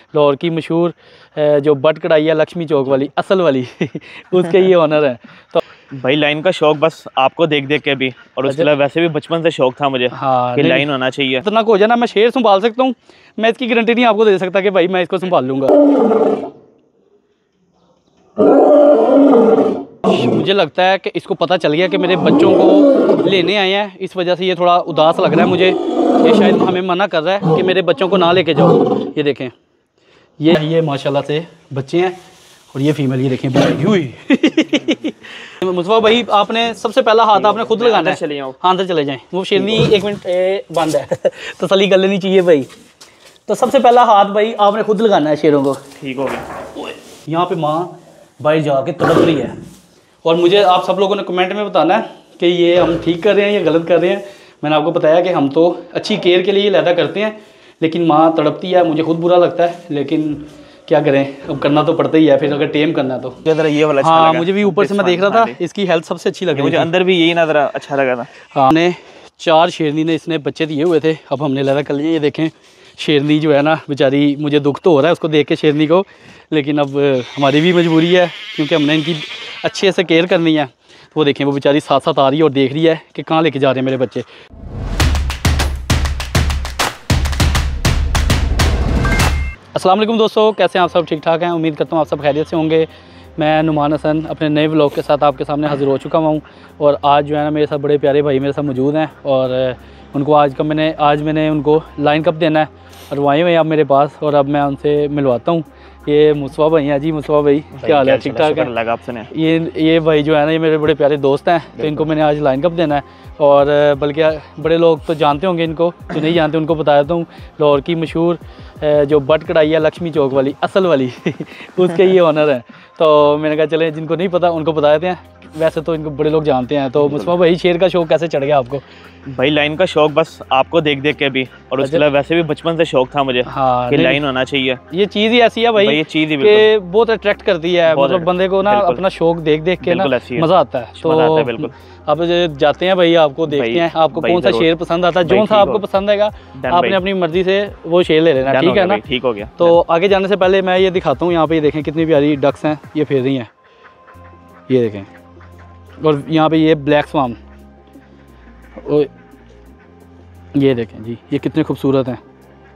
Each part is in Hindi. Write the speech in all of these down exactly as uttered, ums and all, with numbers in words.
लाहौर की मशहूर जो बट कढ़ाई है लक्ष्मी चौक वाली असल वाली उसके ये ऑनर हैं। तो भाई लाइन का शौक बस आपको देख देख के भी, और उसके अलावा वैसे भी बचपन से शौक था मुझे हाँ कि लाइन होना चाहिए। इतना हो जाए ना, मैं शेर संभाल सकता हूँ, मैं इसकी गारंटी नहीं आपको दे सकता कि भाई मैं इसको संभाल लूँगा। मुझे लगता है कि इसको पता चल गया कि मेरे बच्चों को लेने आए हैं, इस वजह से ये थोड़ा उदास लग रहा है मुझे। ये शायद हमें मना कर रहा है कि मेरे बच्चों को ना लेके जाओ। ये देखें, ये ये माशाल्लाह से बच्चे हैं और ये फीमेल, ये देखें मुस्तफा भाई आपने सबसे पहला हाथ आपने खुद लगाना है। चले जाओ, हाँ अंदर चले जाएं। वो शेरनी एक मिनट बंद है तसल्ली कर लेनी चाहिए भाई। तो सबसे पहला हाथ भाई आपने खुद लगाना है शेरों को। ठीक हो गया। यहाँ पे माँ बाहर जाके तड़प रही है और मुझे आप सब लोगों ने कमेंट में बताना है कि ये हम ठीक कर रहे हैं या गलत कर रहे हैं। मैंने आपको बताया कि हम तो अच्छी केयर के लिए लैदा करते हैं, लेकिन माँ तड़पती है, मुझे खुद बुरा लगता है, लेकिन क्या करें, अब करना तो पड़ता ही है। फिर अगर टेम करना है तो ये वाला अच्छा हाँ लगा। मुझे भी ऊपर से मैं देख रहा था, इसकी हेल्थ सबसे अच्छी लगी मुझे, अंदर भी यही नजर अच्छा लगा था। हाँ हमने चार शेरनी ने इसने बच्चे दिए हुए थे, अब हमने लैदा कर लिए। ये देखें शेरनी जो है ना बेचारी, मुझे दुख तो हो रहा है उसको देख के शेरनी को, लेकिन अब हमारी भी मजबूरी है क्योंकि हमने इनकी अच्छे से केयर करनी है। तो वो देखें वो बेचारी साथ साथ आ रही है और देख रही है कि कहाँ लेके जा रहे हैं मेरे बच्चे। अस्सलाम वालेकुम दोस्तों, कैसे हैं आप सब? ठीक ठाक हैं, उम्मीद करता हूँ आप सब खैरियत से होंगे। मैं नुमान हसन अपने नए व्लॉग के साथ आपके सामने हाजिर हो चुका हूँ और आज जो है ना मेरे साथ बड़े प्यारे भाई मेरे साथ मौजूद हैं और उनको आज का मैंने आज मैंने उनको लाइन कप देना है और वो आए हुए हैं अब मेरे पास और अब मैं उनसे मिलवाता हूँ। ये मुस्तफा भाई हैं जी। मुस्तफा भाई क्या हाल है? ठीक ठाक है? लगा आपसे। ये ये भाई जो है ना ये मेरे बड़े प्यारे दोस्त हैं, तो इनको मैंने आज लाइन कप देना है और बल्कि बड़े लोग तो जानते होंगे, इनको जो नहीं जानते उनको बता देता हूँ। लाहौर की मशहूर जो बट कढ़ाई है लक्ष्मी चौक वाली असल वाली उसके ये ऑनर हैं। तो मैंने कहा चले जिनको नहीं पता उनको बता देते हैं, वैसे तो इनको बड़े लोग जानते हैं। तो मुस्तफा भाई शेर का शौक कैसे चढ़ गया आपको? भाई लाइन का शौक बस आपको देख देख के भी, और उसके अलावा वैसे भी बचपन से शौक था मुझे हाँ कि लाइन होना चाहिए। ये चीज़ ही ऐसी है भाई, ये चीज़ ही कि बहुत अट्रैक्ट करती है, मतलब बंदे को ना अपना शौक देख देख के ना मज़ा आता है। तो बिल्कुल अब जाते हैं भाई, आपको देखते हैं आपको कौन सा शेर पसंद आता है। जो सा आपको पसंद आएगा आपने अपनी मर्जी से वो शेर ले लेना, ठीक है ना? ठीक हो गया। तो आगे जाने से पहले मैं ये दिखाता हूँ, यहाँ पे देखें कितनी प्यारी डक्स हैं, ये फिर रही हैं, ये देखें। और यहाँ पे ये ब्लैक स्वान, ये देखें जी, ये कितने खूबसूरत हैं।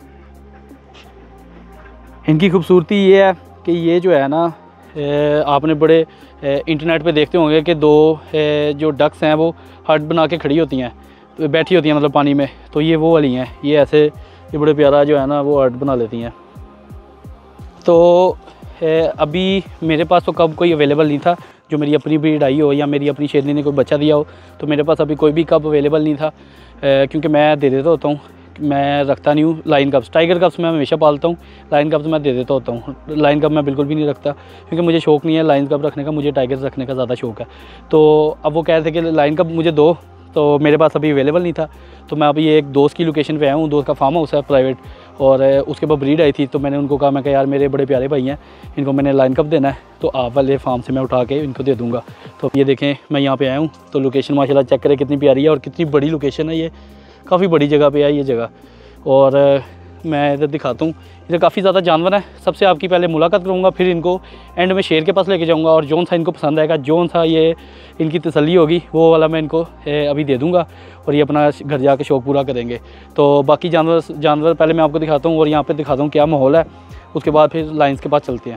इनकी खूबसूरती ये है कि ये जो है ना आपने बड़े इंटरनेट पे देखते होंगे कि दो जो डक्स हैं वो हट बना के खड़ी होती हैं, तो बैठी होती हैं मतलब पानी में, तो ये वो वाली हैं। ये ऐसे ये बड़े प्यारा जो है ना वो हट बना लेती हैं। तो अभी मेरे पास तो कब कोई अवेलेबल नहीं था जो मेरी अपनी ब्रीड आई हो या मेरी अपनी शेरनी ने कोई बच्चा दिया हो, तो मेरे पास अभी कोई भी कप अवेलेबल नहीं था क्योंकि मैं दे देता होता हूँ, मैं रखता नहीं हूँ लाइन कप्स। टाइगर कप्स मैं हमेशा पालता हूँ, लाइन कप्स मैं दे देता होता हूँ। लाइन कप मैं बिल्कुल भी नहीं रखता क्योंकि मुझे शौक़ नहीं है लाइन कप रखने का, मुझे टाइगर रखने का ज़्यादा शौक़ है। तो अब वो कह रहे थे कि लाइन कप मुझे दो, तो मेरे पास अभी अवेलेबल नहीं था। तो मैं अभी एक दोस्त की लोकेशन पे आया हूँ, दोस्त का फार्म हाउस है प्राइवेट, और उसके बाद ब्रीड आई थी। तो मैंने उनको कहा, मैं कहा यार मेरे बड़े प्यारे भाई हैं, इनको मैंने लाइन कप देना है, तो आप वाले फार्म से मैं उठा के इनको दे दूँगा। तो ये देखें मैं यहाँ पे आया हूँ, तो लोकेशन माशाल्लाह चेक करें कितनी प्यारी है और कितनी बड़ी लोकेशन है। ये काफ़ी बड़ी जगह पे है ये जगह, और मैं इधर दिखाता हूँ। इधर काफ़ी ज़्यादा जानवर हैं। सबसे आपकी पहले मुलाकात करूँगा, फिर इनको एंड में शेर के पास लेके जाऊँगा, और जौन सा इनको पसंद आएगा, जौन सा ये इनकी तसल्ली होगी, वो वाला मैं इनको अभी दे दूँगा और ये अपना घर जाके शौक़ पूरा करेंगे। तो बाकी जानवर जानवर पहले मैं आपको दिखाता हूँ और यहाँ पर दिखाता हूँ क्या माहौल है, उसके बाद फिर लाइन्स के पास चलते हैं।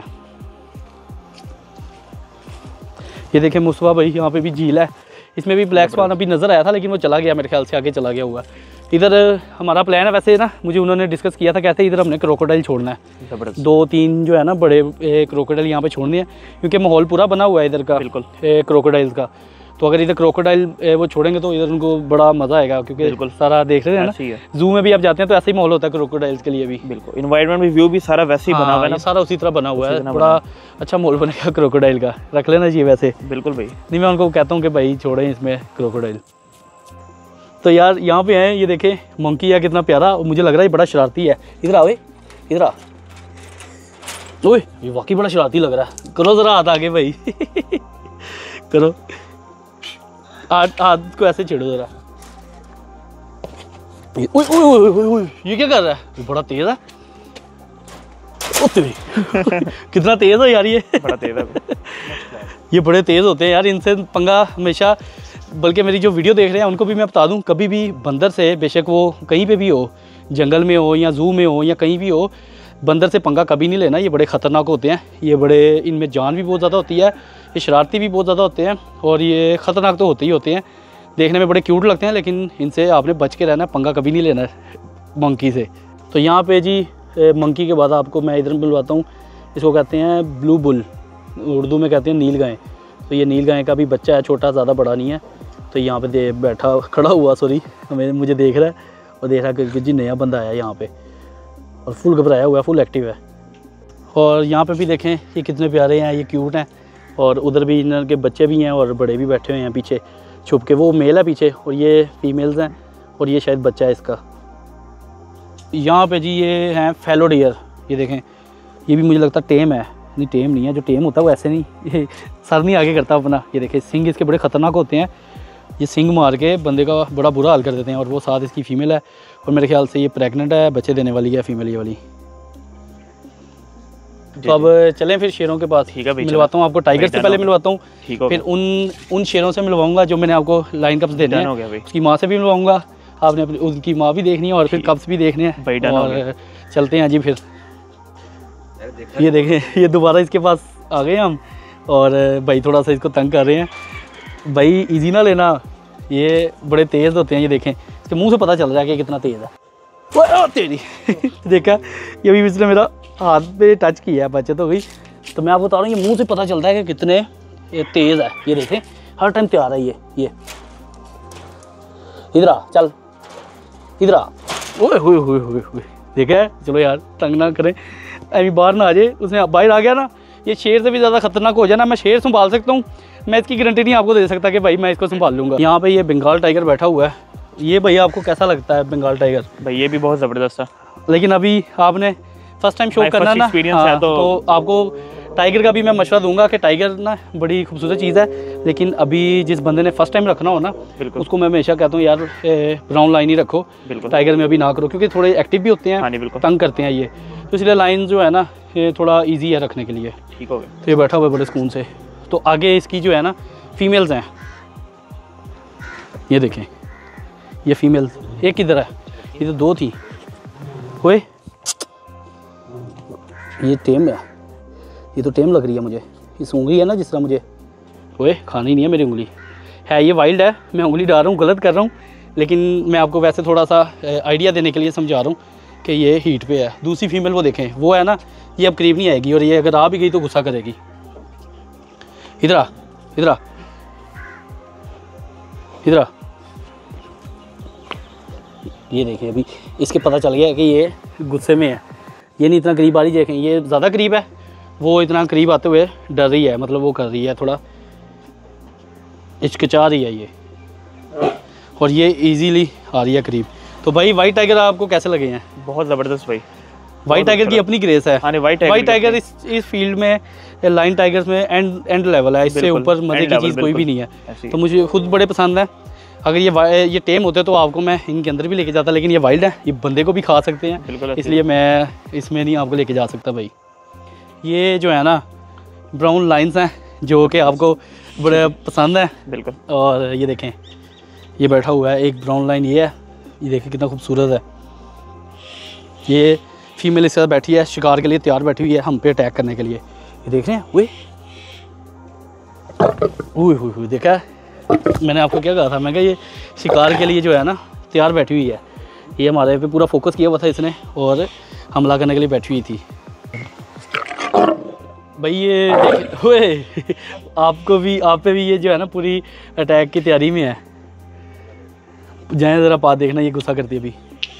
ये देखें मुस्तफा भाई, यहाँ पर भी झील है, इसमें भी ब्लैक स्वान अभी नज़र आया था लेकिन वो चला गया, मेरे ख्याल से आगे चला गया हुआ। इधर हमारा प्लान है वैसे ना, मुझे उन्होंने डिस्कस किया था, कहते हैं इधर हमने क्रोकोडाइल छोड़ना है, दो तीन जो है ना बड़े क्रोकोडाइल यहाँ पे छोड़ने हैं क्योंकि माहौल पूरा बना हुआ है इधर का बिल्कुल क्रोकोडाइल्स का। तो अगर इधर क्रोकोडाइल वो छोड़ेंगे तो इधर उनको बड़ा मज़ा आएगा क्योंकि बिल्कुल सारा देख रहे हैं ना, जू में भी आप जाते हैं तो ऐसा ही माहौल होता है क्रोकोडाइल्स के लिए भी। बिल्कुल इन्वायरमेंट भी व्यू भी सारा वैसे ही बना हुआ है ना, सारा उसी तरह बना हुआ है, बड़ा अच्छा माहौल बनेगा क्रोकोडाइल का, रख लेना चाहिए वैसे। बिल्कुल भाई, नहीं मैं उनको कहता हूँ कि भाई छोड़ें इसमें क्रोकोडाइल। तो यार यहाँ पे हैं, ये देखें मंकी है कितना प्यारा, मुझे लग रहा है बड़ा शरारती है। इधर आओ, इधर आ, ओए ये वाकई बड़ा शरारती लग रहा है। करो ज़रा हाथ आगे भाई करो हाथ, हाथ को ऐसे छेड़ो ज़रा। ओए ओए ओए ओए ये क्या कर रहा है? ये बड़ा तेज़ है। कितना तेज़ है यार ये, बड़ा तेज़ है ये बड़े तेज़ होते हैं यार, इनसे पंगा हमेशा। बल्कि मेरी जो वीडियो देख रहे हैं उनको भी मैं बता दूं, कभी भी बंदर से, बेशक वो कहीं पे भी हो, जंगल में हो या जू में हो या कहीं भी हो, बंदर से पंगा कभी नहीं लेना। ये बड़े ख़तरनाक होते हैं, ये बड़े, इनमें जान भी बहुत ज़्यादा होती है, ये शरारती भी बहुत ज़्यादा होते हैं और ये ख़तरनाक तो होते ही होते हैं। देखने में बड़े क्यूट लगते हैं, लेकिन इनसे आपने बच के रहना है, पंगा कभी नहीं लेना है मंकी से। तो यहाँ पे जी मंकी के बाद आपको मैं इधर मिलवाता हूँ, इसको कहते हैं ब्लू बुल, उर्दू में कहते हैं नील गाय। तो ये नील गाय का भी बच्चा है, छोटा, ज़्यादा बड़ा नहीं है। तो यहाँ पे दे बैठा खड़ा हुआ, सॉरी, हमें मुझे देख रहा है और देख रहा है कि जी नया बंदा आया यहाँ पे, और फुल घबराया हुआ है, फुल एक्टिव है। और यहाँ पे भी देखें ये कितने प्यारे हैं, ये क्यूट हैं। और उधर भी इनके बच्चे भी हैं और बड़े भी बैठे हुए हैं पीछे छुप के। वो मेल है पीछे और ये फीमेल्स हैं और ये शायद बच्चा है इसका। यहाँ पे जी ये हैं फैलो डियर, ये देखें, ये भी मुझे लगता है टेम है। नहीं, टेम नहीं है, जो टेम होता है वो ऐसे नहीं, ये सर नहीं आगे करता अपना। ये देखें सिंग इसके बड़े ख़तरनाक होते हैं, ये सिंग मार के बंदे का बड़ा बुरा हाल कर देते हैं। और वो साथ इसकी फ़ीमेल है और मेरे ख्याल से ये प्रेग्नेंट है, बच्चे देने वाली है फीमेल ये वाली। तो अब चलें फिर शेरों के पास। ठीक है, मिलवाता हूँ आपको टाइगर से, पहले मिलवाता हूँ, फिर उन उन शेरों से मिलवाऊंगा जो मैंने आपको लाइन कप्स देने हैं। उसकी माँ से भी मिलवाऊंगा, आपने अपनी उनकी माँ भी देखनी है और फिर कप्स भी देखने हैं। और चलते हैं जी फिर। ये देखें, ये दोबारा इसके पास आ गए हम और भाई थोड़ा सा इसको तंग कर रहे हैं। भाई इजी ना लेना, ये बड़े तेज़ होते हैं। ये देखें, इसके मुँह से पता चल रहा है कि कितना तेज़ है। वो तेरी देखा, ये भी इसने मेरा हाथ पे टच किया है, बचत हो गई। तो मैं आपको बता रहा हूँ, ये मुंह से पता चलता है कि कितने ये तेज़ है। ये देखें, हर टाइम तैयार है ये ये इधर आ, चल इधर आ, ओए हुए हुए हुए हुए देखा है। चलो यार तंग ना करें, अभी बाहर ना आ जाए। उसने बाहर आ गया ना, ये शेर से भी ज़्यादा खतरनाक हो जाए ना। मैं शेर संभाल सकता हूँ, मैं इसकी गारंटी नहीं आपको दे सकता कि भाई मैं इसको संभाल लूँगा। यहाँ पे ये बंगाल टाइगर बैठा हुआ है। ये भैया आपको कैसा लगता है बंगाल टाइगर? भाई ये भी बहुत ज़बरदस्त है, लेकिन अभी आपने फर्स्ट टाइम शो करना ना, हाँ, तो, तो आपको टाइगर का भी मैं मशवरा दूंगा कि टाइगर ना बड़ी खूबसूरत चीज़ है, लेकिन अभी जिस बंदे ने फर्स्ट टाइम रखना हो ना, उसको मैं हमेशा कहता हूँ यार ब्राउन लाइन ही रखो, टाइगर में अभी ना करो, क्योंकि थोड़े एक्टिव भी होते हैं। हाँ, तंग करते हैं ये, तो इसलिए लाइन जो है ना ये थोड़ा ईजी है रखने के लिए। ठीक हो गया। तो ये बैठा हुआ है बड़े सुकून से। तो आगे इसकी जो है ना फीमेल्स हैं, ये देखें, ये फीमेल्स एक किधर है, ये तो दो थी। ओए ये टेम है, ये तो टेम लग रही है मुझे। ये सूंघ रही है ना जिस तरह मुझे। ओए खानी नहीं है मेरी उंगली, है ये वाइल्ड है, मैं उंगली डाल रहा हूँ, गलत कर रहा हूँ, लेकिन मैं आपको वैसे थोड़ा सा आइडिया देने के लिए समझा रहा हूँ कि ये हीट पे है। दूसरी फीमेल वो देखें, वो है ना, ये अब करीब नहीं आएगी, और ये अगर आ भी गई तो गुस्सा करेगी। इधर आ, इधर आ, इधर आ। ये देखें, अभी इसके पता चल गया है कि ये गुस्से में है। ये नहीं इतना करीब आ रही, देखें ये ज़्यादा करीब है, वो इतना करीब आते हुए डर रही है, मतलब वो कर रही है, थोड़ा हिचकिचा रही है ये, और ये इजीली आ रही है करीब। तो भाई वाइट टाइगर आपको कैसे लगे हैं? बहुत ज़बरदस्त भाई, वाइट टाइगर की अपनी ग्रेस है। हाँ, वाइट वाइट टाइगर इस इस फील्ड में, लाइन टाइगर्स में एंड एंड लेवल है, इससे ऊपर मज़े की चीज़ कोई भी नहीं है। तो मुझे खुद बड़े पसंद है। अगर ये ये टेम होते तो आपको मैं इनके अंदर भी लेके जाता, लेकिन ये वाइल्ड है, ये बंदे को भी खा सकते हैं, इसलिए मैं इसमें नहीं आपको लेके जा सकता भाई। ये जो है ना ब्राउन लाइन्स हैं जो कि आपको बड़े पसंद हैं। बिल्कुल। और ये देखें, ये बैठा हुआ है एक ब्राउन लाइन, ये है, ये देखें कितना खूबसूरत है। ये फीमेल इसके साथ बैठी है, शिकार के लिए तैयार बैठी हुई है हम पे अटैक करने के लिए। ये देख रहे हैं, वे हुई हुई हुई देखा है, मैंने आपको क्या कहा था, मैं कहा ये शिकार के लिए जो है ना तैयार बैठी हुई है। ये हमारे पे पूरा फोकस किया हुआ था इसने और हमला करने के लिए बैठी हुई थी भाई। ये हुए आपको भी, आप पे भी ये जो है ना पूरी अटैक की तैयारी में है। जाए ज़रा पास देखना, ये गुस्सा करती है अभी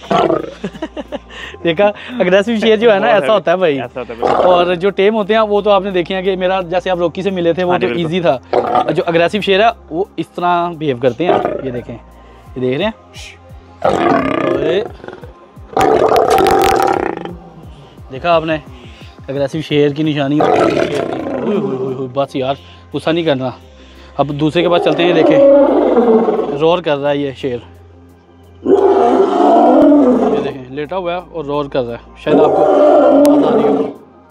देखा, अग्रेसिव शेर जो है ना ऐसा होता है भाई। और जो टेम होते हैं वो तो आपने देखे हैं कि मेरा जैसे आप रॉकी से मिले थे वो तो इजी था। जो अग्रेसिव शेर है वो इस तरह बिहेव करते हैं। ये देखें, ये देख रहे हैं, देखा आपने अग्रेसिव शेर की निशानी। बस यार गुस्सा नहीं करना। अब दूसरे के पास चलते हैं। देखें रोर कर रहा है ये शेर, ये देखें लेटा हुआ है और रोर कर रहा है, शायद आपको आवाज़ आ रही हो।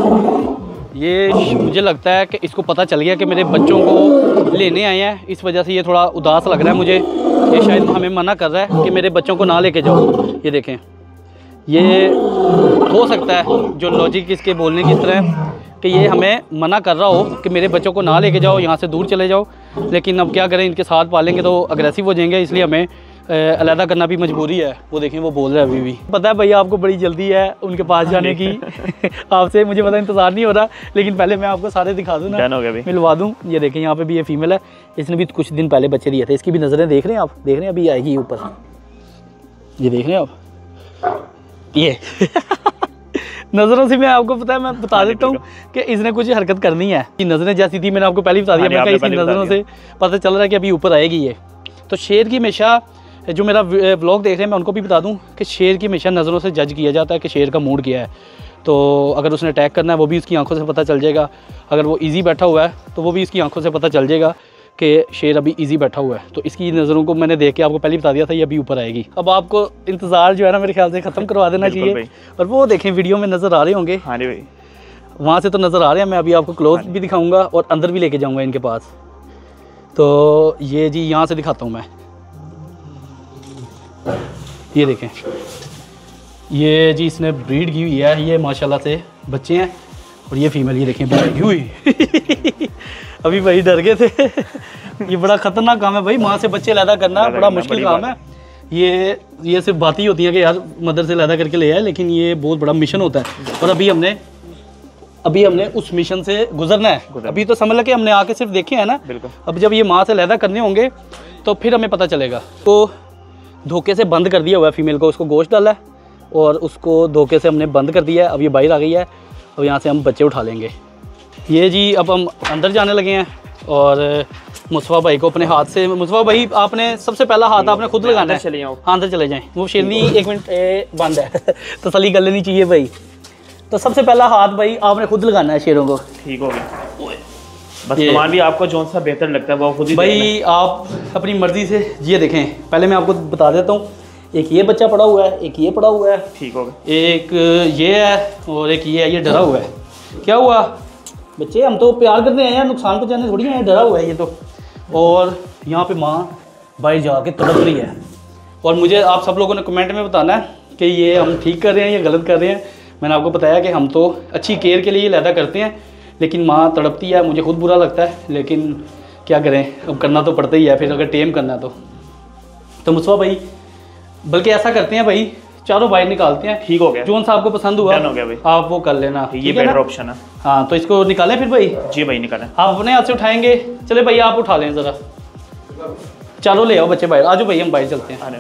ये मुझे लगता है कि इसको पता चल गया कि मेरे बच्चों को लेने आए हैं, इस वजह से ये थोड़ा उदास लग रहा है मुझे। ये शायद हमें मना कर रहा है कि मेरे बच्चों को ना लेके जाओ। ये देखें, ये हो सकता है जो लॉजिक इसके बोलने की तरह है कि ये हमें मना कर रहा हो कि मेरे बच्चों को ना लेके जाओ, यहाँ से दूर चले जाओ। लेकिन अब क्या करें, इनके साथ पालेंगे तो अग्रेसिव हो जाएंगे, इसलिए हमें अलहदा करना भी मजबूरी है। वो देखें, वो बोल रहा है अभी भी। पता है भैया आपको बड़ी जल्दी है उनके पास जाने की आपसे मुझे पता इंतज़ार नहीं हो रहा, लेकिन पहले मैं आपको सारे दिखा दूँ ना, मिलवा दूँ। ये देखें, यहाँ पे भी ये फीमेल है, इसने भी कुछ दिन पहले बच्चे दिए थे। इसकी भी नज़रें देख रहे हैं आप, देख रहे हैं अभी आएगी ऊपर, ये देख रहे हैं आप ये नज़रों से मैं आपको पता है, मैं बता देता हूँ कि इसने कुछ हरकत करनी है। नज़रें जैसी थी मैंने आपको पहले बता दिया, मैं कहा इसी नज़रों से पता चल रहा है कि अभी ऊपर आएगी ये। तो शेर की हमेशा, जो मेरा व्लॉग देख रहे हैं मैं उनको भी बता दूं कि शेर की हमेशा नज़रों से जज किया जाता है कि शेर का मूड क्या है। तो अगर उसने अटैक करना है वो भी उसकी आंखों से पता चल जाएगा, अगर वो इजी बैठा हुआ है तो वो भी इसकी आंखों से पता चल जाएगा कि शेर अभी इजी बैठा हुआ है। तो इसकी नज़रों को मैंने देख के आपको पहले बता दिया था, ये अभी ऊपर आएगी। अब आपको इंतज़ार जो है ना मेरे ख्याल से ख़त्म करवा देना चाहिए। और वो देखें, वीडियो में नज़र आ रहे होंगे, हाँ भाई वहाँ से तो नज़र आ रहे हैं। मैं अभी आपको क्लोज भी दिखाऊँगा और अंदर भी लेके जाऊँगा इनके पास। तो ये जी यहाँ से दिखाता हूँ मैं, ये देखें, ये जी इसने ब्रीड की हुई है, ये माशाल्लाह से बच्चे हैं। और ये फीमेल, ये देखें ब्रीड हुई अभी भाई डर गए थे ये बड़ा ख़तरनाक काम है भाई, माँ से बच्चे लैदा करना बड़ा मुश्किल काम है। ये ये सिर्फ बात ही होती है कि यार मदर से लैदा करके ले आए, लेकिन ये बहुत बड़ा मिशन होता है। और अभी हमने अभी हमने उस मिशन से गुजरना है। अभी तो समझ लो कि हमने आके सिर्फ देखे हैं ना, अब जब ये माँ से लैदा करने होंगे तो फिर हमें पता चलेगा। तो धोखे से बंद कर दिया हुआ है फीमेल को, उसको गोश्त डाला है और उसको धोखे से हमने बंद कर दिया है। अब ये बाहर आ गई है, अब यहाँ से हम बच्चे उठा लेंगे। ये जी अब हम अंदर जाने लगे हैं और मुस्तफ़ा भाई को अपने हाथ से, मुस्तफ़ा भाई आपने सबसे पहला हाथ आपने खुद लगाना है। चले हाँ अंदर चले जाएँ, वो शेरनी एक मिनट बंद है तसल्ली कर लेनी चाहिए भाई। तो सबसे पहला हाथ भाई आपने खुद लगाना है शेरों को। ठीक हो गया, बस सामान भी आपको जो सा बेहतर लगता है वो खुद ही भाई आप अपनी मर्जी से। ये देखें, पहले मैं आपको बता देता हूँ, एक ये बच्चा पड़ा हुआ है, एक ये पड़ा हुआ है, ठीक हो गया, एक ये है और एक ये है, ये डरा हुआ है। क्या हुआ बच्चे, हम तो प्यार करने आए हैं, नुकसान पहुँचाने थोड़ी आए, डरा हुआ है ये तो। और यहाँ पे माँ बाहर जाके तड़प रही है। और मुझे आप सब लोगों ने कमेंट में बताना है कि ये हम ठीक कर रहे हैं या गलत कर रहे हैं। मैंने आपको बताया कि हम तो अच्छी केयर के लिए लैदा करते हैं, लेकिन माँ तड़पती है, मुझे खुद बुरा लगता है, लेकिन क्या करें, अब करना तो पड़ता ही है फिर, अगर टेम करना है तो। तो मुस्तफ़ा भाई बल्कि ऐसा करते हैं भाई, चारों बाहर निकालते हैं। ठीक हो गया, जोन सा आपको पसंद हुआ हो गया भाई, आप वो कर लेना, ये बेटर ऑप्शन है। हाँ तो इसको निकालें फिर भाई। जी भाई निकालें, आप अपने हाथ से उठाएंगे। चले भाई आप उठा लें ज़रा, चारों ले आओ बच्चे बाहर, आ जाओ भाई हम बाहर चलते हैं।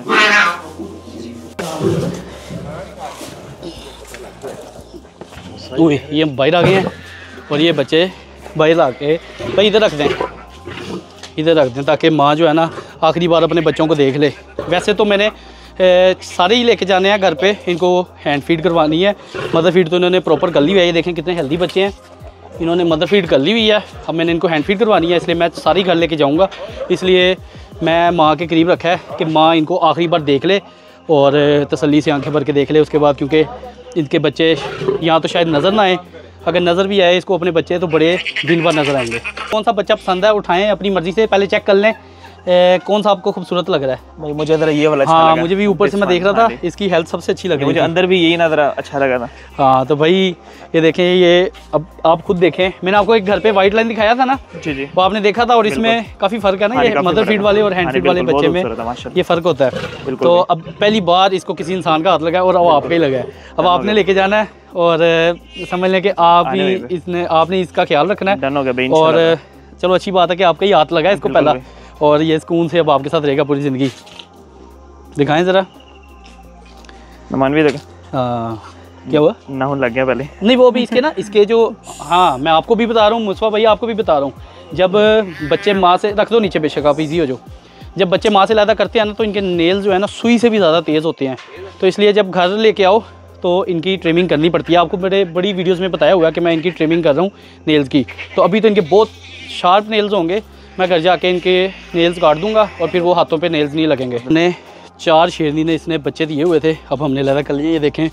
ये हम बाहर आ गए हैं और ये बच्चे बाहर आके भाई इधर रख दें, इधर रख दें ताकि माँ जो है ना आखिरी बार अपने बच्चों को देख ले। वैसे तो मैंने ए, सारे ही लेके जाने हैं घर पे, इनको हैंड फीड करवानी है। मदर फीड तो इन्होंने प्रॉपर कर ली हुई है, ये देखें कितने हेल्दी बच्चे हैं, इन्होंने मदर फीड कर ली हुई है। अब मैंने इनको हैंड फीड करवानी है, इसलिए मैं सारी घर लेके जाऊँगा। इसलिए मैं माँ के करीब रखा है कि माँ इनको आखिरी बार देख ले और तसल्ली से आंखें भर के देख ले उसके बाद, क्योंकि इनके बच्चे यहाँ तो शायद नज़र ना आए, अगर नज़र भी आए इसको अपने बच्चे तो बड़े दिन बाद नज़र आएंगे। कौन सा बच्चा पसंद है उठाएं अपनी मर्ज़ी से, पहले चेक कर लें ए, कौन सा आपको खूबसूरत लग रहा है। भाई मुझे ज़रा ये वाला अच्छा हाँ लगा। मुझे भी ऊपर से मैं देख रहा था, इसकी हेल्थ सबसे अच्छी लग रही है मुझे, अंदर भी यही नज़र अच्छा लगा था। हाँ तो भाई ये देखें, ये अब आप खुद देखें, मैंने आपको एक घर पे वाइट लाइन दिखाया था ना जी जी, वो आपने देखा था, और इसमें काफ़ी फ़र्क है ना, ये मदर फीड वाले और हैंड फीड वाले बच्चे में ये फ़र्क होता है। तो अब पहली बार इसको किसी इंसान का हाथ लगा और वो आपका ही लगा है, अब आपने लेके जाना है और समझ लें कि आप ही इसने आपने इसका ख्याल रखना है। और चलो अच्छी बात है कि आपका ही हाथ लगा है इसको पहला, और ये सुकून से अब आपके साथ रहेगा पूरी ज़िंदगी। दिखाएं ज़रा, नमान भी देखा। हाँ क्या हुआ, नाखून लग गया पहले, नहीं वो भी इसके ना इसके जो, हाँ मैं आपको भी बता रहा हूँ मुस्तफ़ा भैया, आपको भी बता रहा हूँ, जब बच्चे माँ से, रख दो नीचे बेशक आप, इजी हो जाओ, जब बच्चे माँ से लैदा करते हैं ना तो इनके नेल्स जो है ना सुई से भी ज़्यादा तेज़ होते हैं। तो इसलिए जब घर लेके आओ तो इनकी ट्रिमिंग करनी पड़ती है। आपको मेरे बड़ी वीडियोस में बताया हुआ है कि मैं इनकी ट्रिमिंग कर रहा हूँ नेल्स की। तो अभी तो इनके बहुत शार्प नेल्स होंगे, मैं घर जाके इनके नेल्स काट दूंगा और फिर वो हाथों पे नेल्स नहीं लगेंगे। हमने चार शेरनी ने इसने बच्चे दिए हुए थे, अब हमने लैदा कर लिए। ये देखें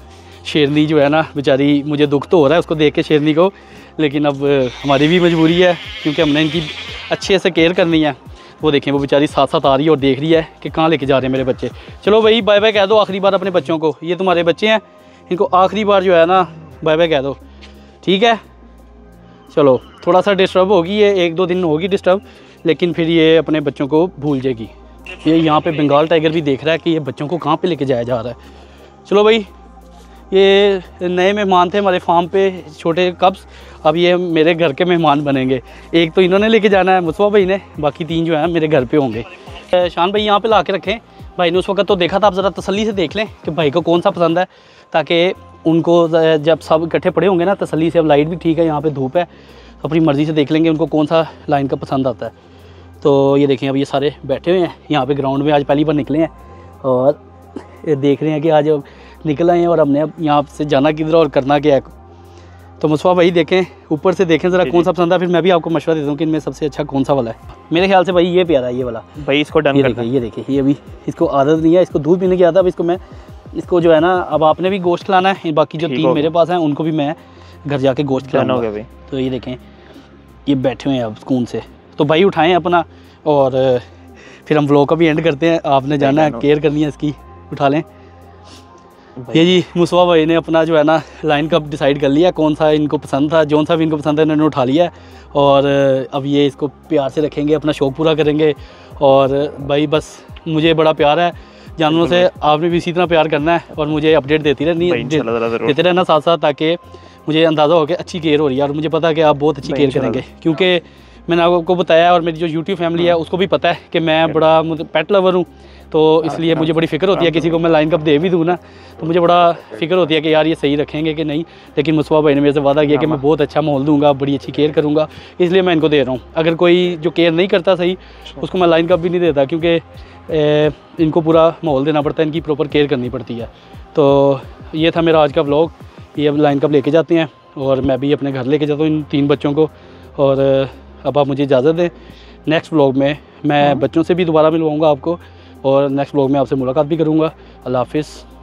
शेरनी जो है ना बेचारी, मुझे दुख तो हो रहा है उसको देख के शेरनी को, लेकिन अब हमारी भी मजबूरी है क्योंकि हमने इनकी अच्छे से केयर करनी है। वो देखें वो बेचारी साथ साथ आ रही है और देख रही है कि कहाँ लेके जा रहे हैं मेरे बच्चे। चलो भाई बाय बाय कह दो आखिरी बार अपने बच्चों को, ये तुम्हारे बच्चे हैं, इनको आखिरी बार जो है ना बाय बाय कह दो, ठीक है। चलो थोड़ा सा डिस्टर्ब होगी ये, एक दो दिन होगी डिस्टर्ब, लेकिन फिर ये अपने बच्चों को भूल जाएगी। ये यहाँ पे बंगाल टाइगर भी देख रहा है कि ये बच्चों को कहाँ पे लेके जाया जा रहा है। चलो भाई, ये नए मेहमान थे हमारे फार्म पे, छोटे कब्स, अब ये मेरे घर के मेहमान बनेंगे। एक तो इन्होंने लेके जाना है मुस्तफा भाई ने, बाकी तीन जो हैं मेरे घर पे होंगे। शान भाई यहाँ पे ला के रखें, भाई ने उस वक्त तो देखा था, आप ज़रा तसल्ली से देख लें कि भाई को कौन सा पसंद है, ताकि उनको जब सब इकट्ठे पड़े होंगे ना तसल्ली से, अब लाइट भी ठीक है, यहाँ पे धूप है, तो अपनी मर्ज़ी से देख लेंगे उनको कौन सा लाइन का पसंद आता है। तो ये देखें अब ये सारे बैठे हुए हैं यहाँ पे ग्राउंड में, आज पहली बार निकले हैं और देख रहे हैं कि आज निकल आए हैं और हमने अब यहाँ से जाना किधर और करना क्या है। तो मुस्तफा भाई देखें, ऊपर से देखें ज़रा कौन सा पसंद है, फिर मैं भी आपको मशवरा देता हूँ कि इनमें सबसे अच्छा कौन सा वाला है। मेरे ख्याल से भाई ये प्यारा है, ये वाला भाई, इसको डन कर देखिए, ये देखिए, ये अभी इसको आदत नहीं है, इसको दूध पीने की आदत। अब इसको मैं इसको जो है ना, अब आपने भी गोश्त खिलाना है, बाकी जो तीन मेरे पास हैं उनको भी मैं घर जाके गोश्त खिलाना होगा। तो ये देखें ये बैठे हुए हैं अब सुकून से। तो भाई उठाएँ अपना और फिर हम व्लॉग का भी एंड करते हैं। आपने जाना है, केयर करनी है इसकी, उठा लें। ये जी मुस्तफा भाई ने अपना जो है ना लाइन कप डिसाइड कर लिया, कौन सा इनको पसंद था, जौन सा भी इनको पसंद है इन्होंने उठा लिया है। और अब ये इसको प्यार से रखेंगे, अपना शौक़ पूरा करेंगे। और भाई बस मुझे बड़ा प्यार है जानवरों से, आपने भी इसी तरह प्यार करना है और मुझे अपडेट देती रहनी है, देते रहना साथ साथ, ताकि मुझे अंदाज़ा हो कि अच्छी केयर हो रही है। और मुझे पता है कि आप बहुत अच्छी केयर करेंगे, क्योंकि मैंने आपको बताया और मेरी जो यूट्यूब फैमिली है उसको भी पता है कि मैं बड़ा पेट लवर हूँ, तो इसलिए मुझे बड़ी फ़िक्र होती है, किसी को मैं लाइन कप दे भी दूँ ना तो मुझे बड़ा फ़िक्र होती है कि यार ये सही रखेंगे कि नहीं। लेकिन मुस्तफा भाई ने मेरे से वादा किया कि मैं बहुत अच्छा माहौल दूंगा, बड़ी अच्छी केयर करूँगा, इसलिए मैं इनको दे रहा हूँ। अगर कोई जो केयर नहीं करता सही, उसको मैं लाइन कप भी नहीं देता, क्योंकि इनको पूरा माहौल देना पड़ता है, इनकी प्रॉपर केयर करनी पड़ती है। तो ये था मेरा आज का व्लॉग। ये अब लाइन कप लेके जाते हैं और मैं भी अपने घर लेके जाता हूँ इन तीन बच्चों को। और अब आप मुझे इजाज़त दें, नेक्स्ट व्लॉग में मैं बच्चों से भी दोबारा मिलवाऊँगा आपको, और नेक्स्ट व्लॉग में आपसे मुलाकात भी करूँगा। अल्लाह हाफ़िज़।